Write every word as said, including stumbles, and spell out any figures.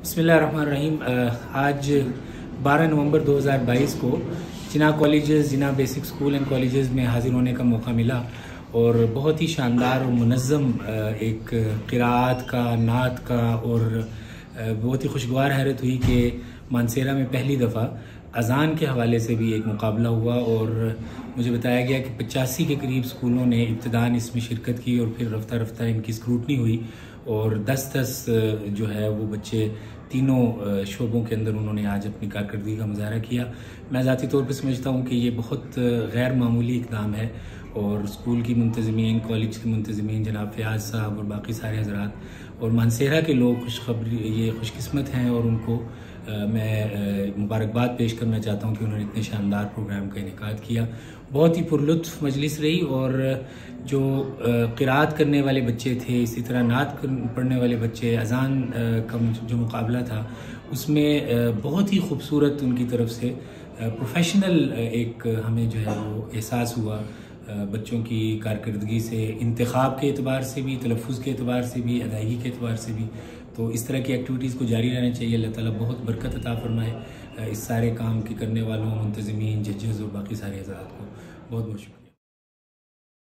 बिस्मिल्लाहिर्रहमानिर्रहीम। आज बारह नवंबर दो हज़ार बाईस को जिना कॉलेजेस जिना बेसिक स्कूल एंड कॉलेजेस में हाजिर होने का मौका मिला और बहुत ही शानदार और मुनज़्ज़म एक क़िराअत का, नात का और बहुत ही खुशगवार हैरत हुई कि मानसेरा में पहली दफ़ा अज़ान के हवाले से भी एक मुकाबला हुआ और मुझे बताया गया कि पचासी के करीब स्कूलों ने इब्तिदान इसमें शिरकत की और फिर रफ्ता रफ्ता इनकी स्क्रूटनी हुई और दस दस जो है वो बच्चे तीनों शोबों के अंदर उन्होंने आज अपनी कारकर्दगी का मुजाहरा किया। मैं ज़ाती तौर पर समझता हूँ कि ये बहुत गैर मामूली इक़दाम है और स्कूल की मुंतज़मीन, कॉलेज की मुंतज़मीन, जनाब फ़याज़ साहब और बाकी सारे हज़रात और मानसेरा के लोग खुशखबरी ये खुशकिस्मत हैं और उनको आ, मैं मुबारकबाद पेश करना चाहता हूँ कि उन्होंने इतने शानदार प्रोग्राम का इनेकाद किया। बहुत ही पुरलुत्फ़ मजलिस रही और जो क़िराअत करने वाले बच्चे थे, इसी तरह नात पढ़ने वाले बच्चे, अज़ान का जो मुकाबला था उसमें बहुत ही खूबसूरत उनकी तरफ से प्रोफेशनल एक हमें जो है वो एहसास हुआ बच्चों की कारकर्दगी से, इंतखाब के एतबार से भी, तलफ़्फ़ुज़ के एतबार से भी, अदायगी के एतबार से भी। तो इस तरह की एक्टिविटीज़ को जारी रहना चाहिए। अल्लाह ताला बहुत बरकत अता फरमाए इस सारे काम की करने वालों, मुंतज़मीन, जजेस और बाकी सारे हज़रात को बहुत बहुत शुक्रिया।